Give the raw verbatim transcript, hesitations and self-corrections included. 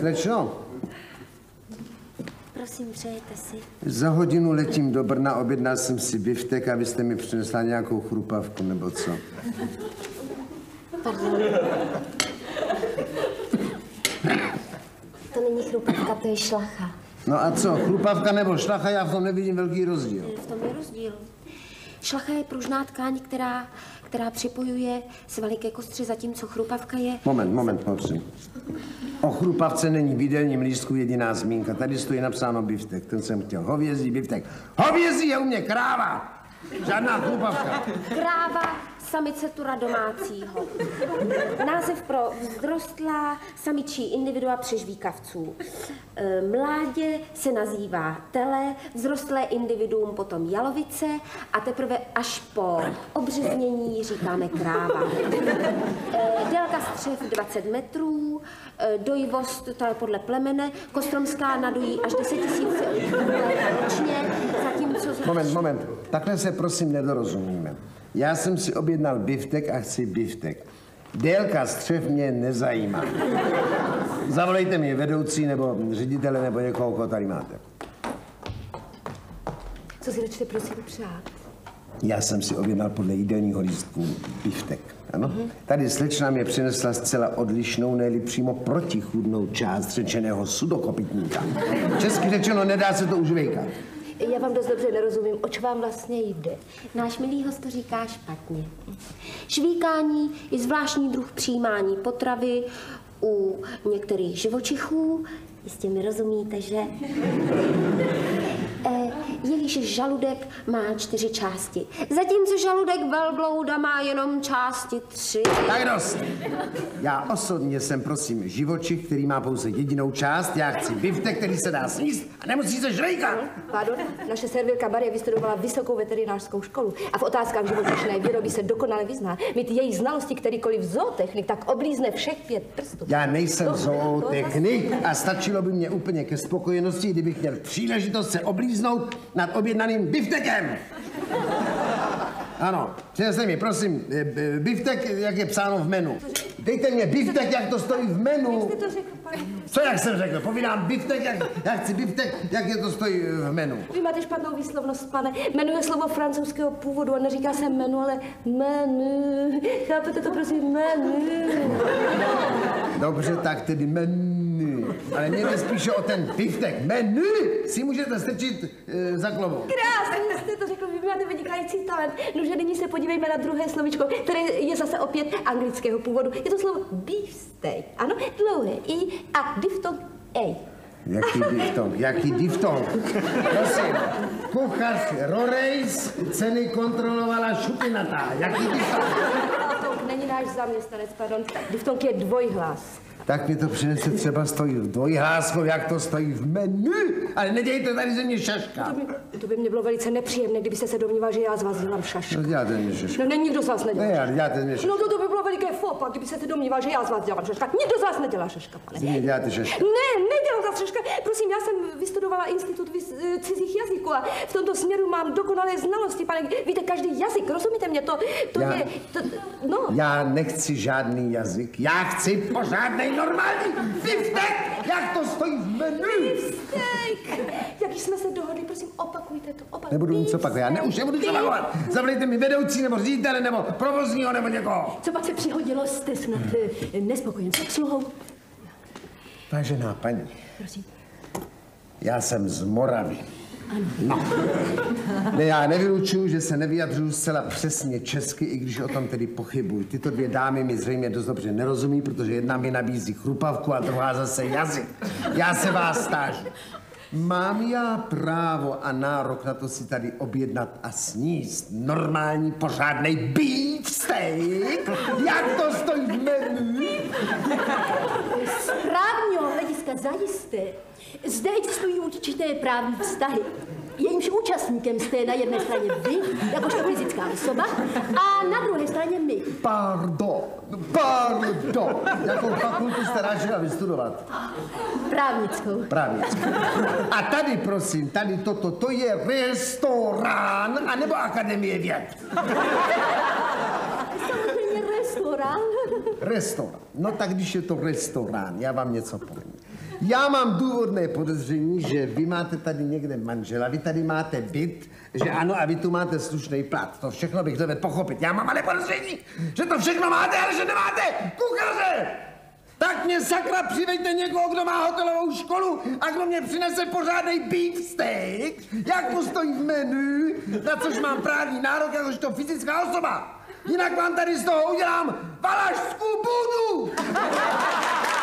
Slečno? Prosím, přejete si. Za hodinu letím do Brna, objednal jsem si biftek a vy jste mi přinesla nějakou chrupavku, nebo co? Pardon. To není chrupavka, to je šlacha. No a co, chrupavka nebo šlacha, já v tom nevidím velký rozdíl. V tom je rozdíl. Šlacha je pružná tkáň, která, která připojuje svaly ke kostři, zatímco chrupavka je... Moment, moment, prosím. O chrupavce není v jídelním lístku jediná zmínka. Tady stojí napsáno biftek. Ten jsem chtěl. Hovězí biftek. Hovězí je u mě kráva. Žádná chrupavka. Kráva samice tura domácího. Název pro vzrostlá samičí individua přežvíkavců. Mládě se nazývá tele, vzrostlé individuum potom jalovice a teprve až po obřeznění říkáme kráva. Délka střev dvacet metrů, dojivost, to je podle plemene, kostromská nadojí až deset tisíc ročně, zatímco... Moment, moment. Takhle se prosím nedorozumíme. Já jsem si objednal biftek a chci biftek. Délka střev mě nezajímá. Zavolejte mi vedoucí nebo ředitele nebo někoho, koho tady máte. Co si začte prosím přát? Já jsem si objednal podle jídelního lístku biftek. Ano? Mm-hmm. Tady slečna mě přinesla zcela odlišnou, ne-li přímo protichůdnou část řečeného sudokopytníka. Česky řečeno, nedá se to užvejkat. Já vám dost dobře nerozumím, oč vám vlastně jde. Náš milý host to říká špatně. Švíkání je zvláštní druh přijímání potravy u některých živočichů. Jistě mi rozumíte, že? E, jejíž žaludek má čtyři části. Zatímco žaludek velblouda má jenom části tři. Tak dost. Já osobně jsem, prosím, živočich, který má pouze jedinou část. Já chci biftek, který se dá sníst a nemusí se žvejkat. Pardon, naše servilka Marie vystudovala vysokou veterinářskou školu a v otázkách živočišné výroby se dokonale vyzná. Mít její znalosti kterýkoliv zootechnik, tak oblízne všech pět prstů. Já nejsem to, zootechnik to a stačilo by mě úplně ke spokojenosti, kdybych měl příležitost se oblíznout nad objednaným biftekem. Ano, přinesli mi, prosím, biftek, jak je psáno v menu. Dejte mě biftek, jak to stojí v menu. Jak jste to řekl, pane? Co jak jsem řekl? Povídám biftek, jak, já chci biftek, jak je to stojí v menu. Vy máte špatnou výslovnost, pane. Menu je slovo francouzského původu a neříká se menu, ale menu. Chápete to, prosím, menu. Dobře, tak tedy menu. Ale mě jde spíše o ten biftek. Menu si můžete strčit e, za klobouk. Krásně jste to řekl, vy máte vynikající talent. No, že nyní se podívejme na druhé slovíčko, které je zase opět anglického původu. Je to slovo beefsteak. Ano, dlouhé i a diftong ej. Jaký diftong? Jaký diftong? Prosím, kuchař Rorejs ceny kontrolovala šupinatá. Jaký diftong? Diftong není náš zaměstnanec, pardon. Diftong je dvojhlas. Tak mi to přinese třeba stojí v dvojhláskou, jak to stojí v menu. Ale nedějte tady ze mě šaška. To by, to by mě bylo velice nepříjemné, kdybyste se domníval, že já z vás dělám šašku. No děláte mě šaška. No ne, nikdo z vás nedělá. Ne, já děláte mě šaška. No to, to by bylo veliké fopa, kdybyste se domníval, že já z vás dělám šaška. Nikdo z vás nedělá šaška, pane. Vy děláte šaška. Ne, nedělám za šaška. Prosím, já jsem vystudovala Institut cizích jazyků a v tomto směru mám dokonalé znalosti, pane. Víte, každý jazyk, rozumíte mě? To, to já, je, to, no. Já nechci žádný jazyk, já chci pořádnej normální biftek, jak to stojí v menu. Biftek. Jak jsme se dohodli, prosím, opakujte to. Opakujte. Nebudu nic opakovat, já ne, už nebudu nic opakovat. Zavolejte mi vedoucí, nebo ředitele, nebo provozního, nebo někoho. Co pak se přihodilo, jste snad nespokojen s obsluhou? Vážená paní. Prosím. Já jsem z Moravy. Ano. No. Ne, já nevylučuju, že se nevyjadřuju zcela přesně česky, i když o tom tedy pochybuji. Tyto dvě dámy mi zřejmě dost dobře nerozumí, protože jedna mi nabízí chrupavku a druhá zase jazyk. Já se vás tážu. Mám já právo a nárok na to si tady objednat a sníst normální pořádnej beefsteak? Jak to stojí v menu? Z právního hlediska zajisté. Zde existují určité právní vztahy. Jejímž účastníkem jste na jedné straně vy, jakožto fyzická osoba, a na druhé straně my. Pardon, pardon. Jakou fakultu jste ráčila vystudovat? Právnickou. Právnickou. A tady, prosím, tady toto, to je restorán, anebo Akademie věd? Samozřejmě restorán. Restorán. No tak když je to restorán, já vám něco povím. Já mám důvodné podezření, že vy máte tady někde manžela, vy tady máte byt, že ano, a vy tu máte slušný plat. To všechno bych dovedl pochopit. Já mám ale podezření, že to všechno máte, ale že nemáte kuchaře! Tak mě sakra přiveďte někoho, kdo má hotelovou školu a kdo mě přinese pořádnej beefsteak, jak mu stojí v menu, na což mám právní nárok jakožto fyzická osoba. Jinak vám tady z toho udělám valašskou bůdu!